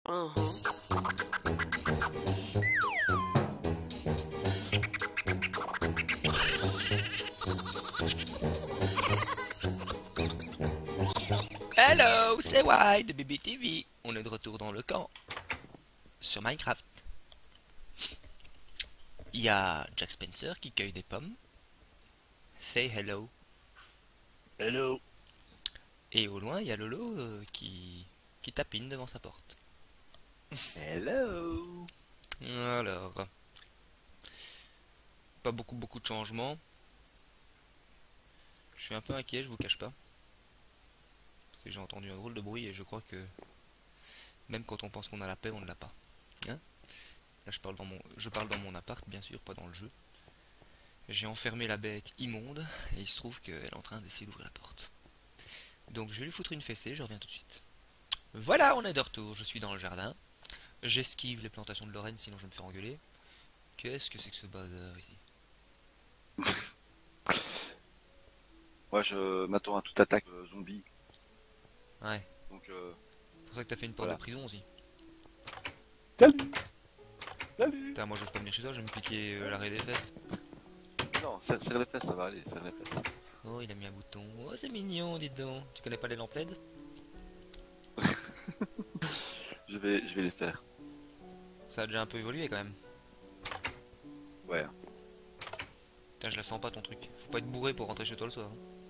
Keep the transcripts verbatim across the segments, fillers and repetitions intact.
Uh-huh. Hello, c'est Y de B B T V. On est de retour dans le camp sur Minecraft. Il y a Jack Spencer qui cueille des pommes. Say hello. Hello. Et au loin, il y a Lolo euh, qui qui tapine devant sa porte. Hello. Alors, pas beaucoup beaucoup de changements. Je suis un peu inquiet, je vous cache pas. Parce que j'ai entendu un drôle de bruit et je crois que même quand on pense qu'on a la paix, on ne l'a pas. Hein? Là, je parle dans mon, je parle dans mon appart, bien sûr, pas dans le jeu. J'ai enfermé la bête immonde et il se trouve qu'elle est en train d'essayer d'ouvrir la porte. Donc je vais lui foutre une fessée, je reviens tout de suite. Voilà, on est de retour, je suis dans le jardin. J'esquive les plantations de Lorraine, sinon je vais me faire engueuler. Qu'est-ce que c'est que ce bazar ici? Moi, je m'attends à toute attaque euh, zombie. Ouais, Donc, euh, c'est pour ça que t'as fait une porte voilà. de prison aussi. Salut. Salut. Putain, moi je vais pas venir chez toi, je vais me piquer euh, l'arrêt des fesses. Non, serre, serre les fesses, ça va aller, serre les fesses. Oh, il a mis un bouton. Oh, c'est mignon, dis donc. Tu connais pas les lampes L E D? Je vais, je vais les faire. Ça a déjà un peu évolué quand même. Ouais. Putain, je la sens pas ton truc. Faut pas être bourré pour rentrer chez toi le soir.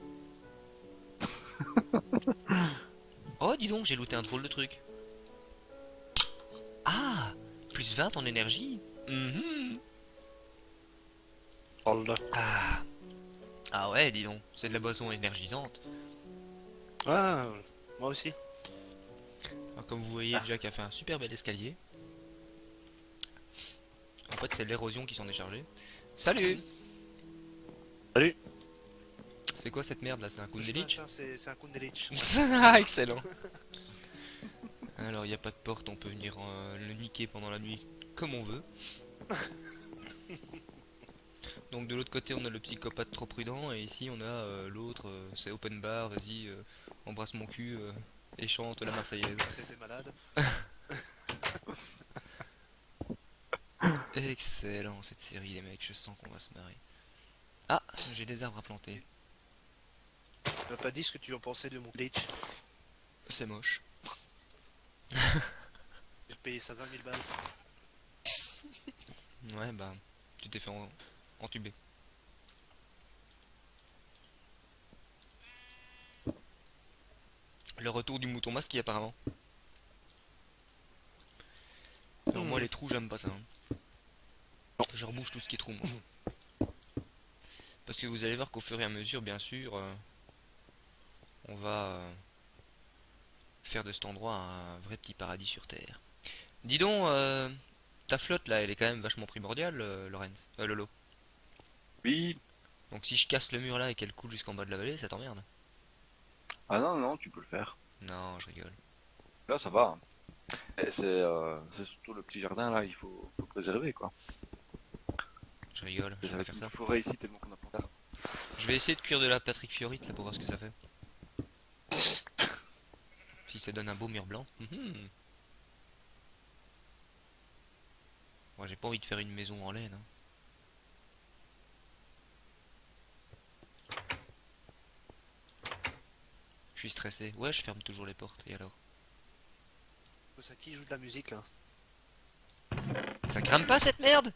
Oh, dis donc, j'ai looté un drôle de truc. Ah, plus vingt en énergie. Mhm. Hold. Ah. Ah ouais, dis donc, c'est de la boisson énergisante. Ah, moi aussi. Alors, comme vous voyez, Jack a fait un super bel escalier. En fait, c'est l'érosion qui s'en est chargée. Salut! Salut. C'est quoi cette merde là? C'est un coup de Je Lich? machin, C'est c'est un Kundelich. Ah, excellent! Alors, il n'y a pas de porte, on peut venir euh, le niquer pendant la nuit comme on veut. Donc, de l'autre côté, on a le psychopathe trop prudent, et ici, on a euh, l'autre, euh, c'est open bar, vas-y, euh, embrasse mon cul euh, et chante la Marseillaise. T'étais malade. Excellent cette série, les mecs, je sens qu'on va se marrer. Ah, j'ai des arbres à planter. Tu m'as pas dit ce que tu en pensais de mon glitch. C'est moche. J'ai payé ça vingt mille balles. Ouais, bah, tu t'es fait en... entuber. Le retour du mouton masqué apparemment. Alors moi les trous j'aime pas ça. Hein. Je rebouche tout ce qui est trou moi. Parce que vous allez voir qu'au fur et à mesure bien sûr euh, on va euh, faire de cet endroit un vrai petit paradis sur terre. Dis donc euh, ta flotte là elle est quand même vachement primordiale euh, Lorenz. Euh, Lolo. Oui. Donc si je casse le mur là et qu'elle coule jusqu'en bas de la vallée ça t'emmerde. Ah non, non, tu peux le faire. Non je rigole. Là, ça va. Et C'est euh, c'est surtout le petit jardin là, il faut, faut préserver quoi. Je rigole, je vais pas Avec faire une ça. forêt ici tellement qu'on a planté. Je vais essayer de cuire de la Patrick Fiorite là pour voir ce que ça fait. Si ça donne un beau mur blanc. Mhm. Moi j'ai pas envie de faire une maison en laine. Hein. Je suis stressé. Ouais, je ferme toujours les portes. Et alors? Ça qui joue de la musique là? Ça crame pas cette merde?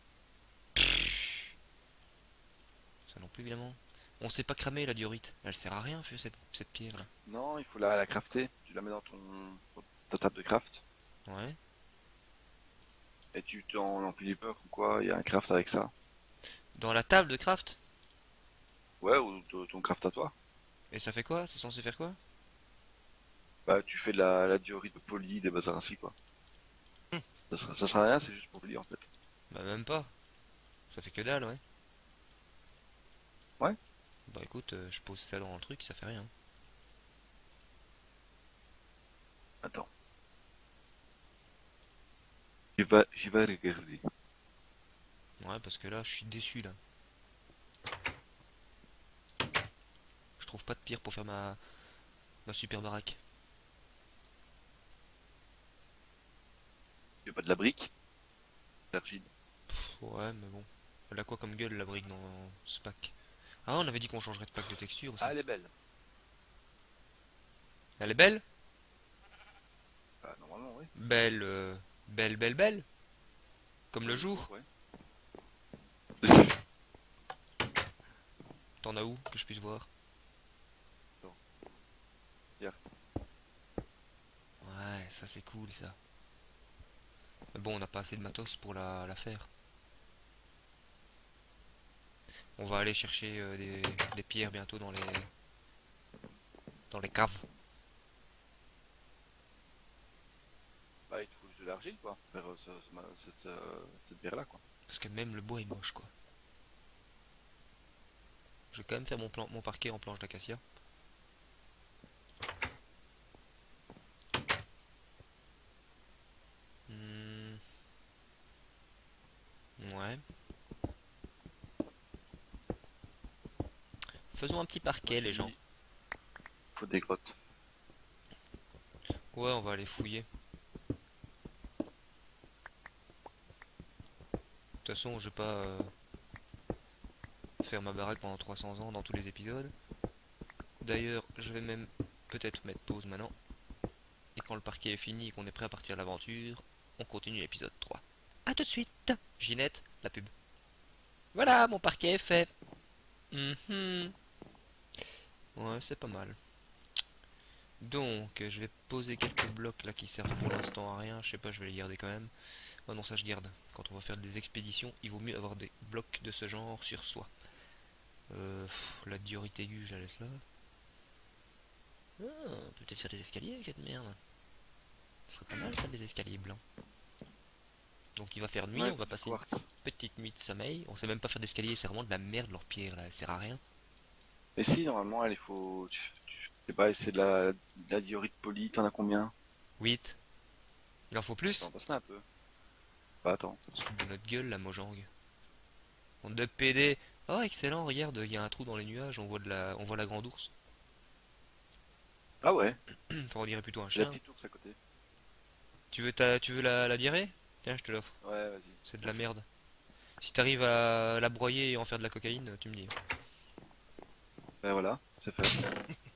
Ça non plus évidemment. On sait pas cramer la diorite. Elle sert à rien, feu, cette, cette pierre là. Non, il faut la, la crafter. Tu la mets dans ton ta table de craft Ouais. et tu t'en en Piper ou quoi, il y a un craft avec ça. Dans la table de craft? Ouais, ou ton ton craft à toi. Et ça fait quoi? C'est censé faire quoi? Bah, tu fais de la, la diorite polie, des bazars ainsi quoi. Ça sera, ça sera rien, c'est juste pour polir en fait. Bah même pas. Ça fait que dalle, ouais. Ouais. Bah écoute, euh, je pose ça dans le truc, ça fait rien. Attends. J'y vais, j'y vais regarder. Ouais, parce que là, je suis déçu là. Je trouve pas de pierre pour faire ma, ma super baraque. pas de la brique. L'argile. Pff, ouais, mais bon. Elle a quoi comme gueule la brique dans ce pack? Ah, on avait dit qu'on changerait de pack de texture aussi. Ah, elle est belle. Elle est belle? Bah, normalement, oui. Belle, euh, belle, belle, belle. Comme le jour. Ouais. T'en as où que je puisse voir? Attends. Hier. Ouais, ça c'est cool ça. Mais bon, on n'a pas assez de matos pour la, la faire. On va aller chercher euh, des, des pierres bientôt dans les dans les caves. Bah, il te faut juste de l'argile, quoi. Faire euh, ce- ce ma- cette, euh, cette bière-là, quoi. Parce que même le bois est moche quoi. Je vais quand même faire mon, plan, mon parquet en planche d'acacia. Hmm. Ouais. Faisons un petit parquet les gens. Faut des grottes. Ouais, on va aller fouiller. De toute façon, je vais pas euh, faire ma baraque pendant trois cents ans dans tous les épisodes. D'ailleurs, je vais même peut-être mettre pause maintenant. Et quand le parquet est fini et qu'on est prêt à partir à l'aventure, on continue l'épisode trois. A tout de suite. Ginette, la pub. Voilà, mon parquet est fait. Mhm. Ouais, c'est pas mal. Donc, je vais poser quelques blocs là qui servent pour l'instant à rien. Je sais pas, je vais les garder quand même. Oh non, ça je garde. Quand on va faire des expéditions, il vaut mieux avoir des blocs de ce genre sur soi. Euh, pff, la diorite aiguë, je la laisse là. Ah, on peut peut-être faire des escaliers avec cette merde. Ce serait pas mal ça, des escaliers blancs. Donc il va faire nuit, Ouais, on va du passer quartz. une petite nuit de sommeil. On sait même pas faire d'escalier, c'est vraiment de la merde leur pierre là, elle sert à rien. Et si, normalement, elle, il faut. Tu, tu, je sais pas, c'est de la, de la diorite polie, t'en as combien? huit. Il en faut plus? T'en passes là un peu. Bah, attends. On se fout de notre gueule la Mojang. On de P D. Oh excellent, regarde, il y a un trou dans les nuages, on voit de la. On voit la grande ours. Ah ouais, Enfin on dirait plutôt un j'ai la chien. petite ours à côté. Tu veux ta. Tu veux la, la diarrhée? Tiens, je te l'offre. Ouais, vas-y. C'est de la merde. Si t'arrives à la broyer et en faire de la cocaïne, tu me dis. Ben voilà, c'est fait.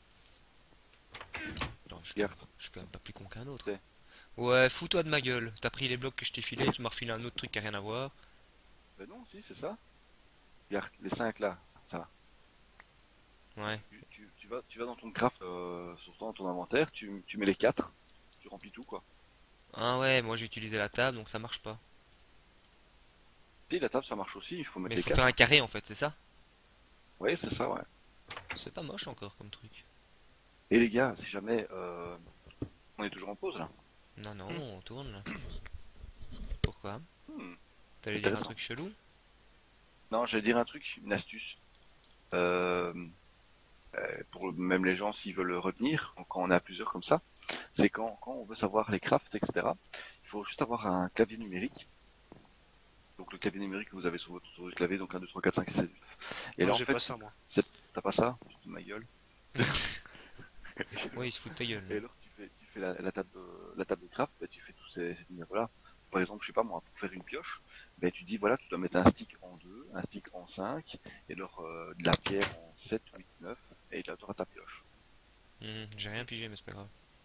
Non, je, Regarde. je suis quand même pas plus con qu'un autre. C'est. Ouais, fous-toi de ma gueule. T'as pris les blocs que je t'ai filés, tu m'as refilé un autre truc qui a rien à voir. Ben non, si, c'est ça. Regarde, les cinq là, ça va. Ouais. Tu, tu, tu vas, tu vas dans ton craft, euh, sur ton, dans ton inventaire, tu, tu mets les quatre, tu remplis tout quoi. Ah ouais, moi j'ai utilisé la table donc ça marche pas. Si, la table ça marche aussi, il faut mettre Mais les faut quatre. faire un carré en fait, c'est ça? Ouais, c'est ça, ouais. C'est pas moche encore comme truc. Et les gars, si jamais, euh, on est toujours en pause là. Non, non, on tourne là. Pourquoi? Hmm. T'allais dire un Intéressant. truc chelou? Non, j'allais dire un truc, une astuce. Euh, euh, pour même les gens s'ils veulent retenir, quand on est à plusieurs comme ça, c'est quand, quand on veut savoir les crafts, et cetera. Il faut juste avoir un clavier numérique. Donc le clavier numérique que vous avez sur votre sur votre clavier, donc un, deux, trois, quatre, cinq, six, sept. Et Moi, là en j'ai fait, pas ça, moi. c'est- t'as pas ça? Tu te fous de ma gueule. Ouais, il se fout de ta gueule. Et alors tu fais, tu fais la, la table de, la table de craft, bah, tu fais tous ces, ces numéros-là. Par exemple, je sais pas moi, pour faire une pioche, bah, tu dis voilà, tu dois mettre un stick en deux, un stick en cinq, et alors euh, de la pierre en sept, huit, neuf, et là tu auras ta pioche. Mhm, j'ai rien pigé, mais c'est pas grave.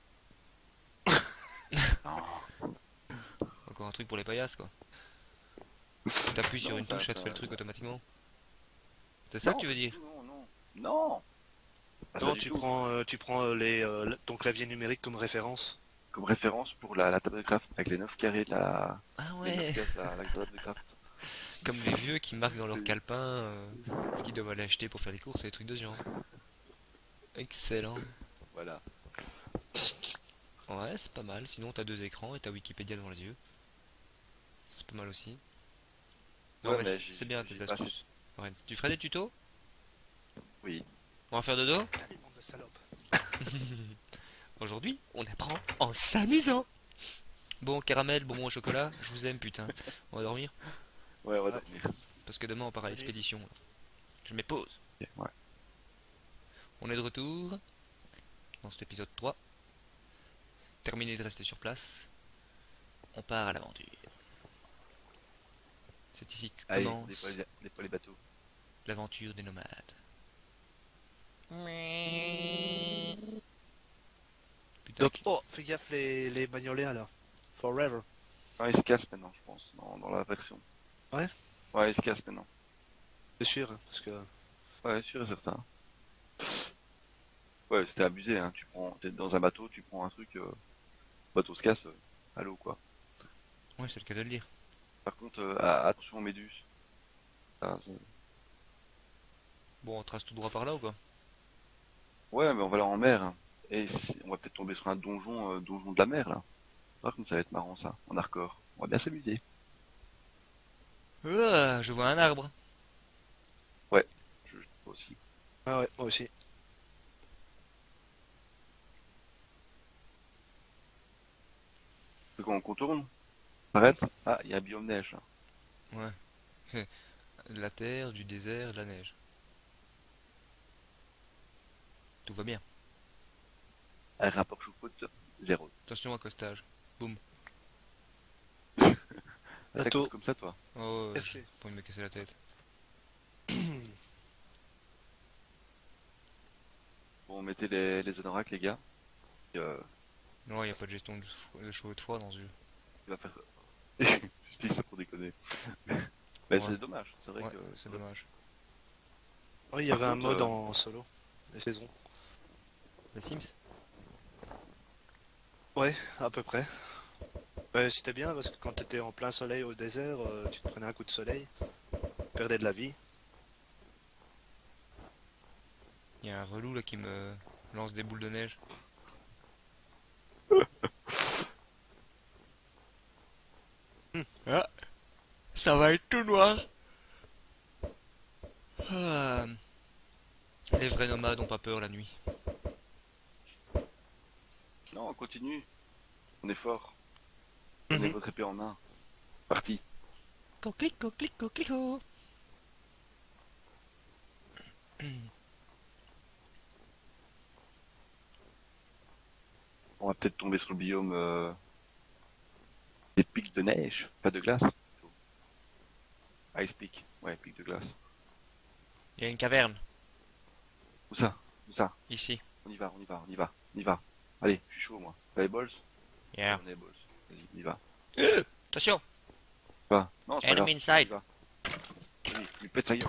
Encore un truc pour les paillasses quoi. T'appuies sur Non, une ça- touche, ça te ça- fait le truc ça- automatiquement. C'est ça Non, que tu veux pas dire? du tout, non, non. Non. Pas ça Non, du tu tout. prends, euh, tu prends euh, les, euh, le- ton clavier numérique comme référence. Comme référence pour la, la table de craft, avec les neuf carrés de la, Ah les neuf ouais, cases de la, la table de craft. comme les vieux qui marquent dans leur calepin euh, ce qu'ils doivent aller acheter pour faire les courses et les trucs de ce genre. Excellent. Voilà. Ouais, c'est pas mal. Sinon, t'as deux écrans et t'as Wikipédia devant les yeux. C'est pas mal aussi. Non, Ouais, mais mais c'est- j'ai- c'est bien j'ai tes pas astuces. Lorenz. Tu ferais des tutos? Oui. On va faire dodo? Allez, bande de salopes. Aujourd'hui, on apprend en s'amusant. Bon, caramel, bonbon au chocolat, je vous aime, putain. On va dormir Ouais, on va Ouais. dormir. parce que demain on part à Allez. l'expédition. là. Je mets pause. Ok, ouais. On est de retour dans cet épisode trois. Terminé de rester sur place. On part à l'aventure. C'est ici que Allez, commence déploie les, déploie les bateaux. l'aventure des nomades. Putain, Donc, oh, fais gaffe les, les magnolias là. Forever. Ah, ils se cassent maintenant, je pense, dans, dans la version. Ouais. Ouais, ils se cassent maintenant. C'est sûr, hein, parce que... Ouais, sûr et certain. Ouais, c'était abusé, hein. Tu prends, t'es dans un bateau, tu prends un truc, euh, le bateau se casse, euh, à l'eau, quoi. ouais, c'est le cas de le dire. Par contre, euh, à- attention aux méduses. Ah, c'est- Bon, on trace tout droit par là ou quoi? ouais, mais on va là en mer, hein. Et si- on va peut-être tomber sur un donjon, euh, donjon de la mer, là. Par contre, ça va être marrant, ça, en hardcore. On va bien s'amuser. Ah, je vois un arbre. Ouais, je, je trouve aussi. Ah ouais, moi aussi. C'est quoi, on contourne? On s'arrête? Ah, il y a un biome neige, là. Ouais. La terre, du désert, de la neige. Tout va bien. Un rapport choucroute, zéro. Attention à accostage. Ah, Bateau. t'accostes comme ça, toi? Oh, Cassé. j'ai pas envie de me casser la tête. Bon, mettez les, les anoraks, les gars. Et, euh, Non, il n'y a pas de gestion de fo- de chaud et de froid dans ce jeu. il va faire... Je dis ça pour déconner. Mais Ouais. c'est dommage, c'est vrai Ouais, que... c'est dommage. Oui, il y Par avait un contre, mode euh, en solo. Les saisons. Les Sims? Ouais, à peu près. Ouais, c'était bien parce que quand t'étais en plein soleil au désert, euh, tu te prenais un coup de soleil, tu perdais de la vie. Il y a un relou là qui me lance des boules de neige. Ah, ça va être tout noir. Ah, les vrais nomades ont pas peur la nuit. Non, on continue. On est fort. Prenez Mhm. votre épée en main. Parti. Coquelicot, coquelicot, coquelicot. On va peut-être tomber sur le biome euh, des pics de neige, pas de glace. plutôt. Ice peak, ouais, pic de glace. Il y a une caverne Où ça? Où ça? ici. On y va, on y va, on y va, on y va. Allez, je suis chaud moi. T'as les balls? Yeah. On a les balls. Vas-y, on y va. Attention. Va. Non, c'est pas grave. Enemy inside. On y va. Vas-y, lui pète sa gueule.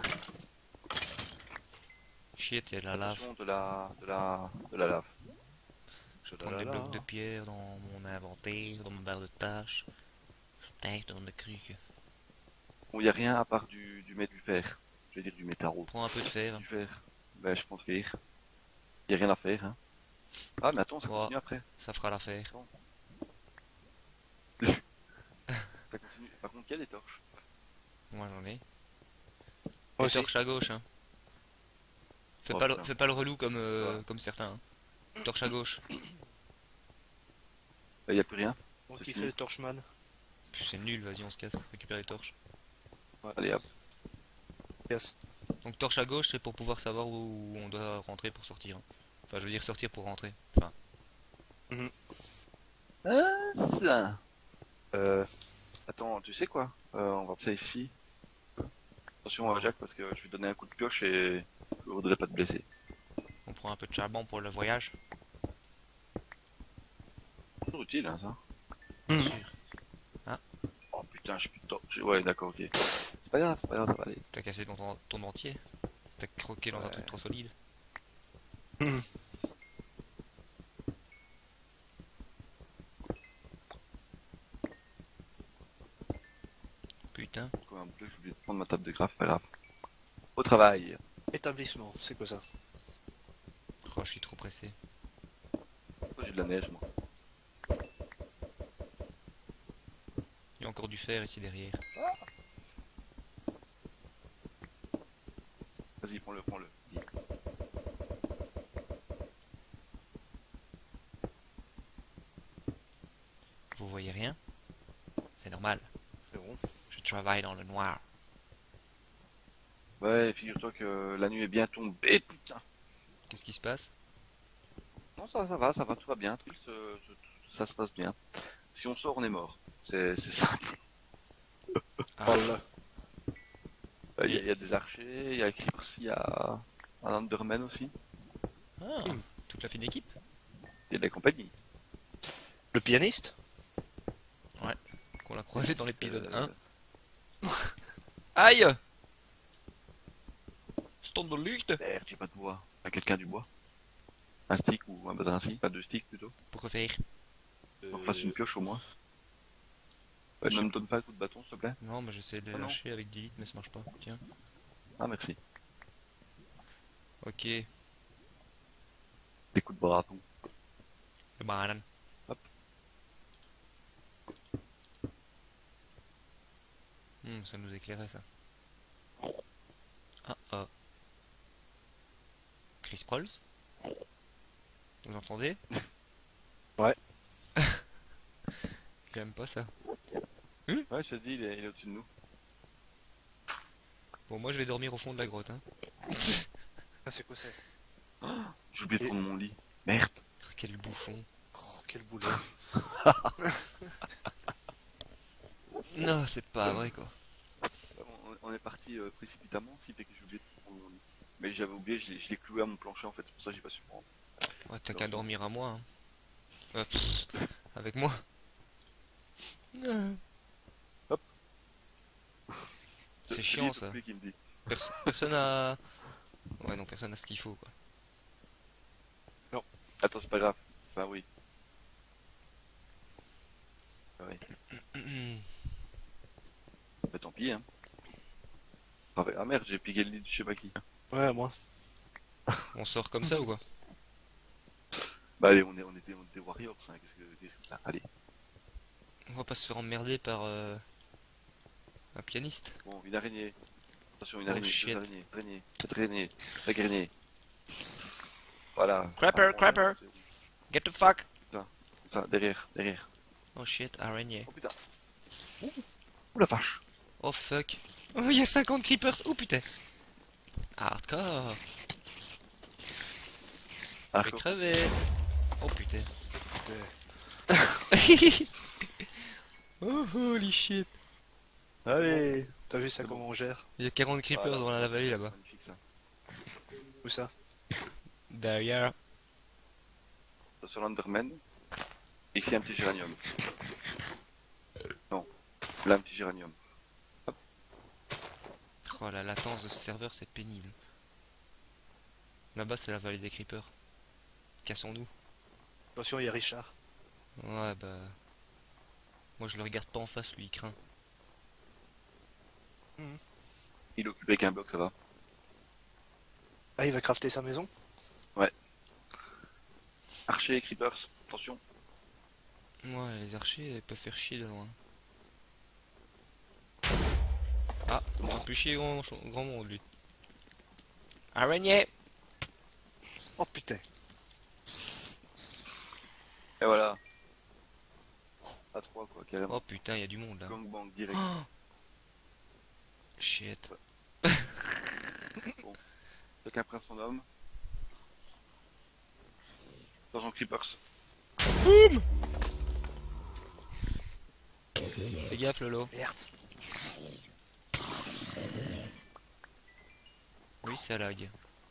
Shit, il y a de la lave. Attention de la, de la, de la lave. Je vais De prendre la des lave. blocs de pierre dans mon inventaire, dans ma barre de tâches. Steak dans le cric. Bon, y a rien à part du, du mét du fer. Je vais dire du métaro. Prends un peu de fer. Du fer. Ben, je pense faire. Y a rien à faire, hein. Ah, mais attends, ça Ouais. continue après. Ça fera l'affaire. Ça continue. Par contre, il y a des torches. Moi j'en ai. Moi Et aussi. torche à gauche, hein. Fais, Oh, pas, le, putain. fais pas le relou comme, euh, Ouais. comme certains. Hein. Torche à gauche. Là, y a plus rien. Bon, C'est qui fini. fait le torchman? C'est nul, vas-y on se casse. Récupère les torches. Allez, hop. Yes. Donc torche à gauche c'est pour pouvoir savoir où on doit rentrer pour sortir. hein. Enfin je veux dire sortir pour rentrer. Enfin, Ah, ça. Euh, Attends, tu sais quoi? Euh, on va faire ça ici. Attention à Jacques parce que je vais donner un coup de pioche et je voudrais pas te blesser. on prend un peu de charbon pour le voyage. C'est utile, hein, ça. Mhm. Oh putain, je suis putain. je- Ouais, d'accord, ok. C'est pas grave, c'est pas grave, ça va aller. T'as cassé ton, ton, ton dentier. T'as croqué dans un Ouais. truc trop solide. Mhm. Putain. Quoi, en plus, j'ai oublié de prendre ma table de graphe, pas grave. Au travail. Établissement, c'est quoi ça? Oh je suis trop pressé. Pourquoi j'ai de la neige, moi? Il y a encore du fer ici derrière. Vas-y, prends-le, prends-le. Vas-y. Vous voyez rien? C'est normal. C'est bon. Je travaille dans le noir. Ouais, figure-toi que la nuit est bien tombée, putain. Qu'est-ce qui se passe? Non, ça, ça va, ça va, tout va bien. Tout se- se- ça se passe bien. Si on sort, on est mort. C'est c'est simple. Ah, Voilà. Il y, a- il y a des archers, il y a Creepers, il y a un Enderman aussi. ah, toute la fine équipe. Il y a de la compagnie. Le pianiste? Qu'on l'a croisé dans l'épisode Euh, un. Aïe! Stand de lucht! Merde, j'ai pas de bois. T'as quelqu'un du bois? Un stick ou un bazar ainsi? Pas deux sticks plutôt. Pourquoi faire? On fasse une pioche au moins. Euh, ne me donne pas un coup de bâton s'il te plaît. Non, mais j'essaie de les Ah non. lâcher avec delete, mais ça marche pas. Tiens. Ah merci. Ok. Des coups de bâton. Le banane. Hop. Hmm, ça nous éclairait ça. Ah ah. Chris Prolls? Vous entendez? Ouais. J'aime pas ça. Ouais, je te dis, il est, il est au-dessus de nous. Bon, moi je vais dormir au fond de la grotte. Hein. Ah, c'est quoi ça? J'ai oublié de Et- prendre mon lit. Merde. Oh, quel bouffon. Oh, quel boulot. Non, c'est pas vrai quoi. On, on est parti euh, précipitamment, si fait que j'ai oublié de prendre mon lit. Mais j'avais oublié, je l'ai je l'ai cloué à mon plancher en fait, c'est pour ça que j'ai pas su le prendre. Ouais, t'as qu'à dormir à moi. Hein. Euh, pff, avec moi. Hop. C'est C'est chiant lui, ça. lui qui me dit. Perso- personne a. Ouais, non, personne a ce qu'il faut quoi. Attends, c'est pas grave. Enfin oui. Ah oui. Bah tant pis hein. Ah, ouais. Ah merde, j'ai piqué le lit de je sais pas qui. Ouais, moi. On sort comme ça ou quoi? Bah allez, on est, on était, on était warriors, hein. Qu'est-ce que, qu'est-ce que... Ah, allez. On va pas se faire emmerder par euh, un pianiste. Bon, une araignée. Attention, une Oh, araignée, shit. deux araignées, araignée, cette araignée, la grenée. Voilà. Crapper, Ah, crapper. c'est bon. Get the fuck! Ça, derrière, derrière. Oh shit, araignée. Oh putain. Ouh, ouh la vache. Oh fuck. Oh, il y a cinquante creepers. Oh putain. Hardcore. Ah, Je vais crever. Oh putain. Euh, Oh holy shit. allez. T'as vu ça C'est comment on gère? Il y a quarante creepers Voilà. dans la vallée là-bas. C'est magnifique, ça. Où ça? Derrière. Sur l'Underman. Ici un petit géranium. Non. Là un petit géranium. Oh la latence de ce serveur c'est pénible. Là-bas c'est la vallée des creepers. Cassons-nous. Attention, il y a Richard. Ouais bah... Moi je le regarde pas en face, lui il craint. Il est occupé avec un bloc, ça va. Ah, il va crafter sa maison? Archer et creepers, attention. Ouais, les archers ils peuvent faire chier de loin. Ah, on va plus chier grand, grand monde lui. Araignée! Oh putain. Et voilà. À trois quoi, carrément. Oh putain, il y a du monde là. Gangbang direct. Oh shit. Chacun prend son homme. Attention creepers. Boum! Fais gaffe Lolo. Merde. Oui, ça lag.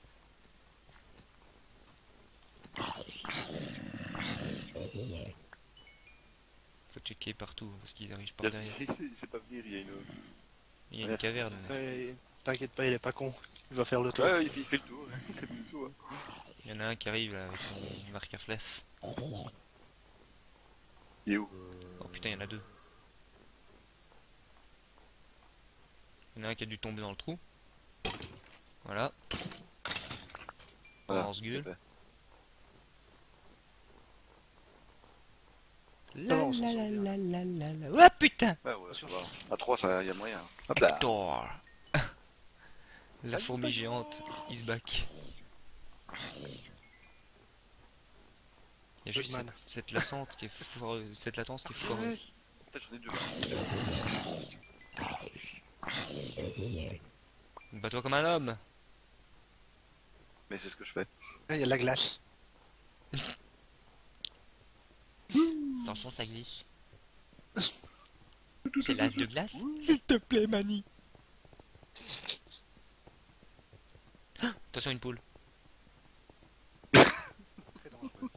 Faut checker partout parce qu'ils arrivent par derrière. Il sait pas venir, il y a une... Il y a une caverne. Ouais, t'inquiète pas, il est pas con. Il va faire le tour. Ouais, ouais, il fait il fait le tour. Il fait le tour. hein. Il y en a un qui arrive là avec son arc à flèche. Il est où? Oh putain, il y en a deux. Il y en a un qui a dû tomber dans le trou. Voilà. Voilà, On se gueule. c'est fait. La on s'en la sort la bien. la la la la. Ouais putain! Ouais, ouais, ça va. À trois, ça y a moyen. Hop là. Hector. La fourmi géante is back. Il y a juste Goodman. cette, cette latence qui est foireuse, cette latence qui est foireuse. Putain, j'en ai deux. Bats-toi comme un homme. Mais c'est ce que je fais. Ah, il y a de la glace. Attention, ça glisse. C'est l'âge de glace. S'il te plaît, Mani. Ah, attention, une poule. Très dangereux.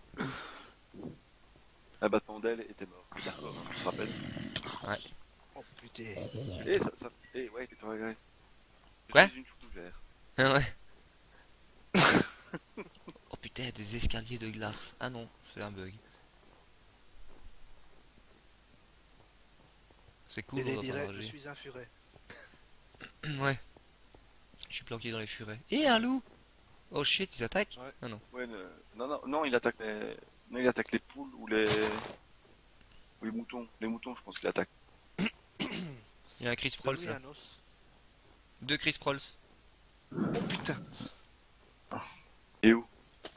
Un battement d'aile était mort. D'accord, hein, tu te rappelles. Oh putain. Eh, ça, ça... Eh, ouais, t'es toi, ouais. Quoi? Une fougère. Ah ouais. Oh putain, des escaliers de glace. Ah non, c'est un bug. C'est cool, Et on les va pas dirait, je rager. suis un furet. Ouais. Je suis planqué dans les furets. Et un loup. Oh shit, ils attaquent. Ouais. Ah non. Ouais, ne- non, non, non, il attaque les... Non, il attaque les poules ou les... Ou les moutons. Les moutons, je pense qu'il attaque. Il y a un Chris Prolls Oui, là. un os. Deux Chris Prolls. Oh putain. Et où?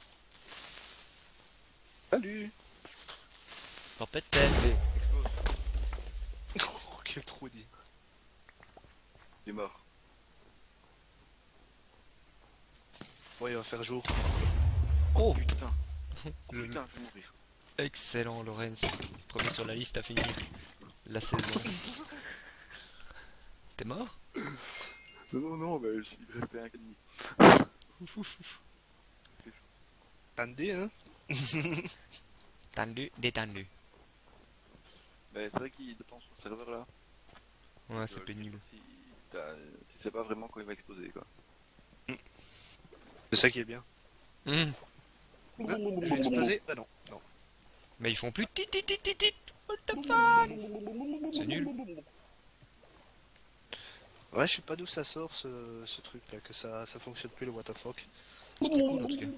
Salut. Leur pète tête. Allez, explose. Oh, quel trou dit. Il est mort. Ouais, il va faire jour. Oh Putain. Le- Putain, je vais mourir. Excellent, Lorenz. Premier sur la liste à finir la saison. T'es mort? Non, non, non, mais je- il restait un demi. Attendez, hein. Tendu, détendu. Mais c'est vrai qu'il dépend son serveur là. Ouais, c'est Euh, pénible. Si, t'as- tu sais pas vraiment quand il va exploser quoi. C'est ça qui est bien. Hum. Ah, je vais exploser. Ah non, non. Mais ils font plus tit tit tit tit tit. What the fuck? C'est nul. Ouais, je sais pas d'où ça sort ce, ce truc là, que ça, ça fonctionne plus le what the fuck. C'était cool en tout cas.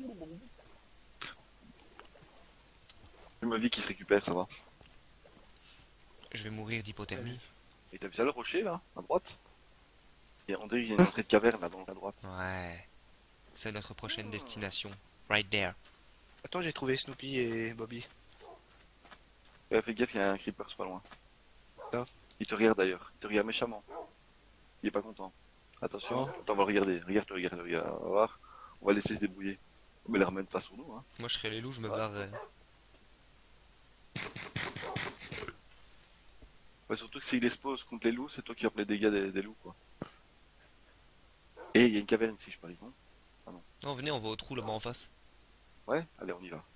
C'est ma vie qui se récupère, ça va. Je vais mourir d'hypothermie. Et t'as vu ça le rocher là, à droite? Et on dirait qu'il y a une entrée de caverne là, dans la droite. Ouais. C'est notre prochaine destination. Right there. Attends, j'ai trouvé Snoopy et Bobby. Ouais, fais gaffe, il y a un creeper, c'est pas loin. Ah. Il te regarde d'ailleurs, il te regarde méchamment. Il est pas content. Attention, Oh. attends, on va le regarder. Regarde, regarde, regarde, on va voir. On va laisser se débrouiller. Mais les ramène pas sur nous, hein. Moi je serais les loups, je me Ouais. barrerais. Ouais, surtout que s'il expose contre les loups, c'est toi qui as les dégâts des, des loups, quoi. Et il y a une caverne ici, je parie, non? Non, venez, on va au trou là-bas en face. Ouais? Allez, on y va.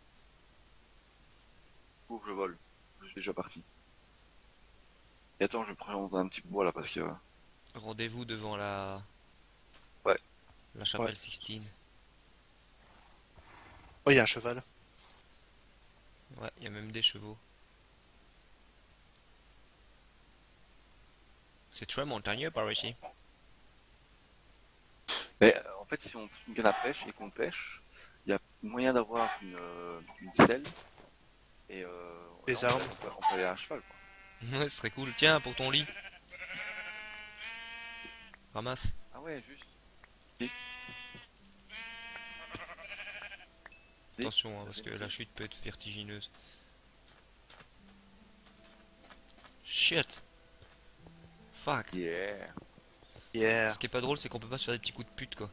Ouf, je vole. Je suis déjà parti. Et attends, je prends un petit peu de bois là parce que... Rendez-vous devant la. Ouais. La chapelle Ouais. Sixtine. Oh, il y a un cheval. Ouais, il y a même des chevaux. C'est très montagneux par ici. Mais euh, en fait, si on fait une canne à pêche et qu'on pêche, il y a moyen d'avoir une, euh, une selle et euh, Des on peut- armes. On peut, on peut aller à cheval, quoi. Ouais, ce serait cool. Tiens, pour ton lit. Ramasse. Ah ouais, juste. Si. Attention, hein, parce que la chute peut être vertigineuse. Shit. Fuck. Yeah. Yeah. Ce qui est pas drôle, c'est qu'on peut pas se faire des petits coups de pute, quoi.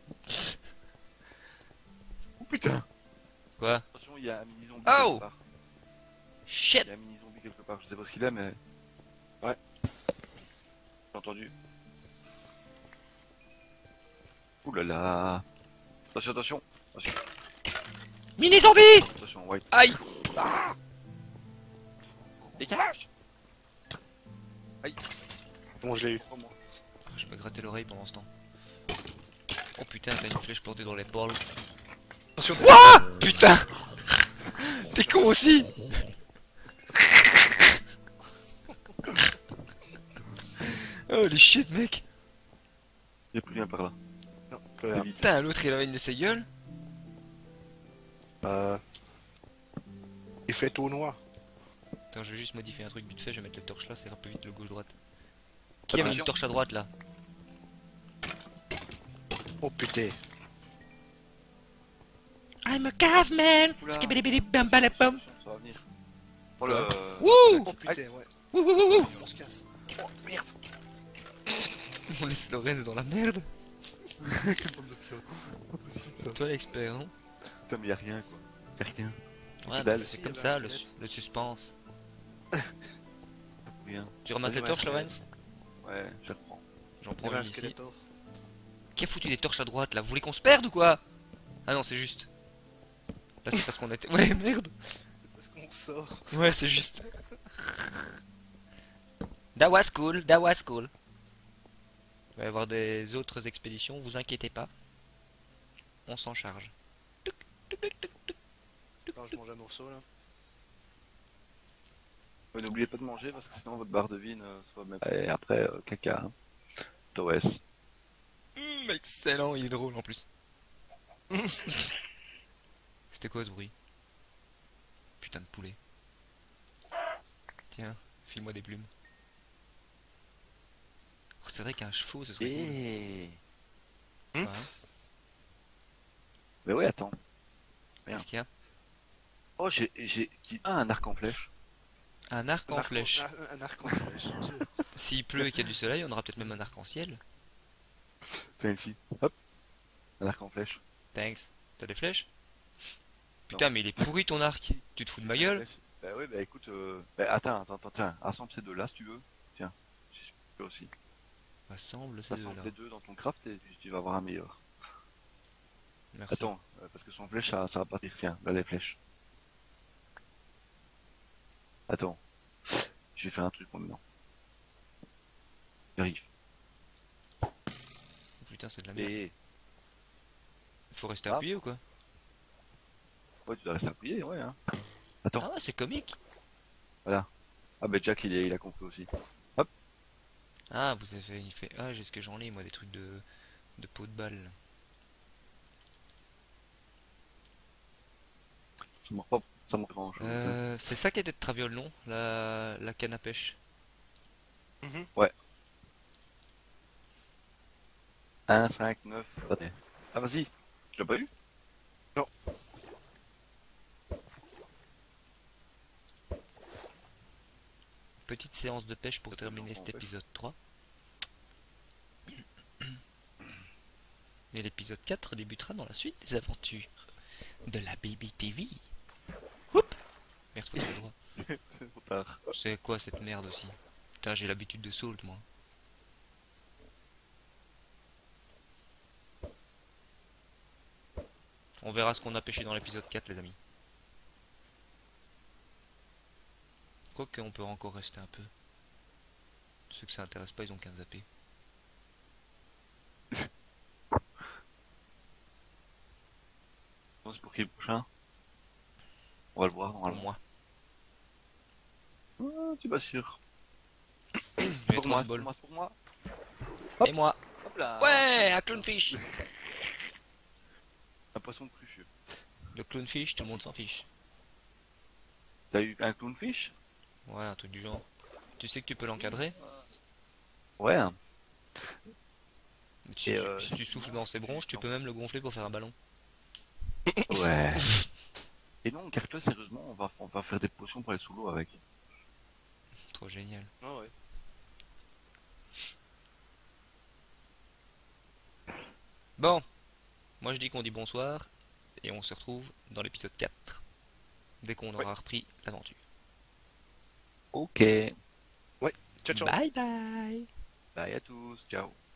Oh putain. Quoi? Attention, il y a un mini zombie Oh quelque part. Il Shit. y a un mini zombie quelque part. Je sais pas ce qu'il est, mais. Ouais. J'ai entendu. Ouh là là. Attention, attention. Attention, Mini zombie. attention, White. Aïe. Dégage. Bon, je l'ai eu. Oh, moi. Je me grattais l'oreille pendant ce temps. Oh putain, t'as une flèche plantée dans l'épaule. Attention. Wouah. Putain. T'es con aussi. Holy shit, mec. Il y a plus rien par là. Non, plus rien. Vite. Putain, l'autre il avait une de ses gueules. Euh... Il fait tout noir. Attends, je vais juste modifier un truc vite fait, je vais mettre le torche là, ça ira plus vite le gauche-droite. Qui a mis Attention. le torche à droite là? Oh putain. I'm a caveman! Oula. Skibidi-bidi-bam-balapam. Ça va venir. Oh le. Wouh! Oh putain, ouais. Wouh, wouh, wouh, wouh. On se casse. Oh merde. On laisse Lorenz dans la merde. Toi l'expert, hein? Putain, mais y a rien quoi. Y a rien. Ouais, dalle. bah, c'est Si, comme y avait un ça, le, squelette. le suspense. rien. Tu ramasses Vas-y, les torches, vas-y. Lorenz? Ouais, je le prends. J'en Il y prends avait un une ici. Skeletor. Qui a foutu des torches à droite là? Vous voulez qu'on se perde ou quoi? Ah non, c'est juste. Là, c'est parce qu'on était. Ouais, merde! Parce qu'on sort. Ouais, c'est juste. That was cool, that was cool. Il va y avoir des autres expéditions, vous inquiétez pas. On s'en charge. Attends, je mange un morceau là. Ouais, n'oubliez pas de manger parce que sinon votre barre de vie ne soit même. Et après, euh, caca. Hein. T O S. Hum, excellent, il est drôle en plus. C'était quoi ce bruit? Putain de poulet. Tiens, file-moi des plumes. Oh, c'est vrai qu'un chevaux ce serait cool. Et... Hmm Quoi, hein? Mais ouais, attends. Qu'est-ce qu'il y a? Oh, j'ai j'ai dit ah, un arc en flèche. Un arc Un en arc flèche. Un, un arc en flèche. sûr. S'il pleut et qu'il y a du soleil, on aura peut-être même un arc-en-ciel. Tiens ici. Hop. Un arc en flèche. Thanks. T'as des flèches? Putain, mais il est pourri ton arc. Tu te fous de ma gueule? Bah ouais, bah écoute, euh... bah, attends, attends, attends, tiens, rassemble ces deux-là si tu veux. Tiens, je peux aussi. Rassemble ces Rassemble deux-là. les deux dans ton craft et tu, tu vas avoir un meilleur. Merci. Attends, euh, parce que sans flèche, ça, ça va partir. Tiens, là les flèches. Attends, je vais faire un truc maintenant. J'arrive. Oh, putain, c'est de la merde. Et Faut rester Ah. appuyé ou quoi? ouais, tu dois rester appuyé, ouais. Hein. Attends. Ah, c'est comique. Ah bah Jack, il, est, il a compris aussi. Ah, vous avez il fait. Ah, j'ai ce que j'en ai, moi, des trucs de. de peau de balle. Ça me pas, ça me grand chose. Euh, c'est ça qui était de traviole, non? La, la canne à pêche. Mhm. un, cinq, neuf. Attendez. Ah vas-y, tu l'as pas eu? Non. Petite séance de pêche pour terminer en cet pêche. épisode trois. Et l'épisode quatre débutera dans la suite des aventures de la Baby T V. Oup! Merde, faut que j'ai le droit. C'est trop tard. C'est quoi cette merde aussi? Putain, j'ai l'habitude de salt, moi. On verra ce qu'on a pêché dans l'épisode quatre, les amis. Quoique, on peut encore rester un peu. Ceux que ça intéresse pas, ils ont qu'un zappé. Bon, c'est pour qui le prochain? On va le voir Pour normalement. moi. Ah, tu pas sûr. J'ai Pour trop moi, de c'est bol. pour moi, c'est pour moi. Et moi. Hop là. Ouais, un clownfish. Un poisson crucieux. Le clownfish, tout le monde s'en fiche. T'as eu un clownfish? Ouais, un truc du genre. Tu sais que tu peux l'encadrer? Ouais. Hein. Si, Et tu- euh, si tu souffles dans ses bronches, tu peux même le gonfler pour faire un ballon. Ouais. Et non, car-toi, sérieusement, on va, on va faire des potions pour aller sous l'eau avec. Trop génial. Ah ouais. Bon, moi je dis qu'on dit bonsoir et on se retrouve dans l'épisode quatre dès qu'on aura repris l'aventure. Ok. Ciao ciao. Bye bye. Bye à tous. Ciao.